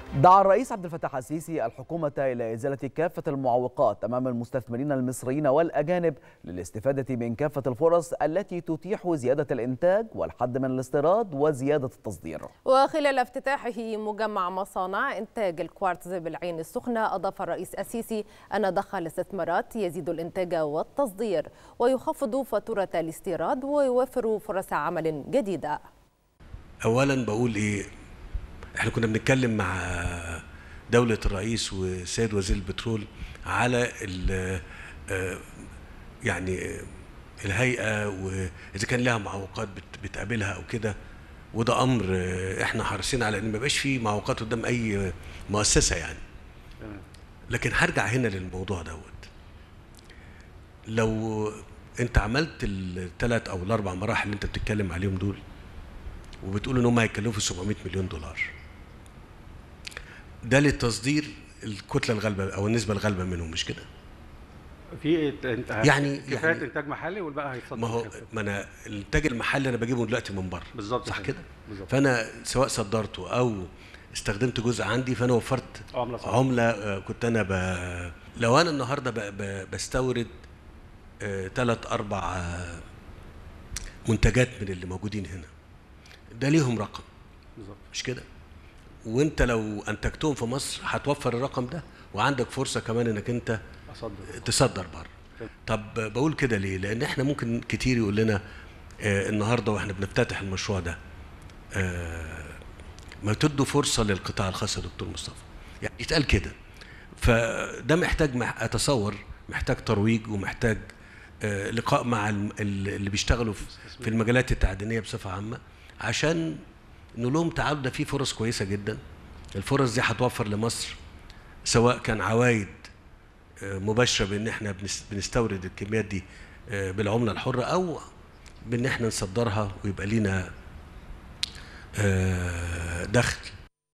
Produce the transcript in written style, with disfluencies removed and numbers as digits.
دعا الرئيس عبد الفتاح السيسي الحكومة إلى إزالة كافة المعوقات أمام المستثمرين المصريين والأجانب للاستفادة من كافة الفرص التي تتيح زيادة الإنتاج والحد من الاستيراد وزيادة التصدير. وخلال افتتاحه مجمع مصانع إنتاج الكوارتز بالعين السخنة، أضاف الرئيس السيسي أن ضخ الاستثمارات يزيد الإنتاج والتصدير ويخفض فاتورة الاستيراد ويوفر فرص عمل جديدة. أولا بقول إيه، احنا كنا بنتكلم مع دولة الرئيس والسيد وزير البترول على يعني الهيئة وإذا كان لها معوقات بتقابلها أو كده، وده أمر احنا حريصين على إن ما يبقاش فيه معوقات قدام أي مؤسسة يعني. لكن هرجع هنا للموضوع دوت. لو أنت عملت الثلاث أو الأربع مراحل اللي أنت بتتكلم عليهم دول وبتقول إن هم هيكلفوا 700 مليون دولار، ده للتصدير الكتله الغالبه او النسبه الغالبه منهم، مش كده؟ في يعني كفايه انتاج محلي والباقي هيتصدر. ما انا الانتاج المحلي انا بجيبه دلوقتي من بره، بالظبط، صح كده؟ بالظبط. فانا سواء صدرته او استخدمت جزء عندي، فانا وفرت عمله كنت انا لو انا النهارده بستورد 3-4 منتجات من اللي موجودين هنا، ده ليهم رقم، بالظبط، مش كده؟ وانت لو انتجتهم في مصر هتوفر الرقم ده، وعندك فرصه كمان انك انت تصدر بره. طب بقول كده ليه؟ لان احنا ممكن كتير يقول لنا النهارده واحنا بنفتتح المشروع ده ما تدوا فرصه للقطاع الخاص يا دكتور مصطفى، يعني يتقال كده. فده محتاج اتصور محتاج ترويج، ومحتاج لقاء مع اللي بيشتغلوا في المجالات التعدينيه بصفه عامه، عشان نقول لهم تعالوا ده في فرص كويسه جدا. الفرص دي هتوفر لمصر سواء كان عوائد مباشره بان احنا بنستورد الكميات دي بالعمله الحره، او بان احنا نصدرها ويبقى لينا دخل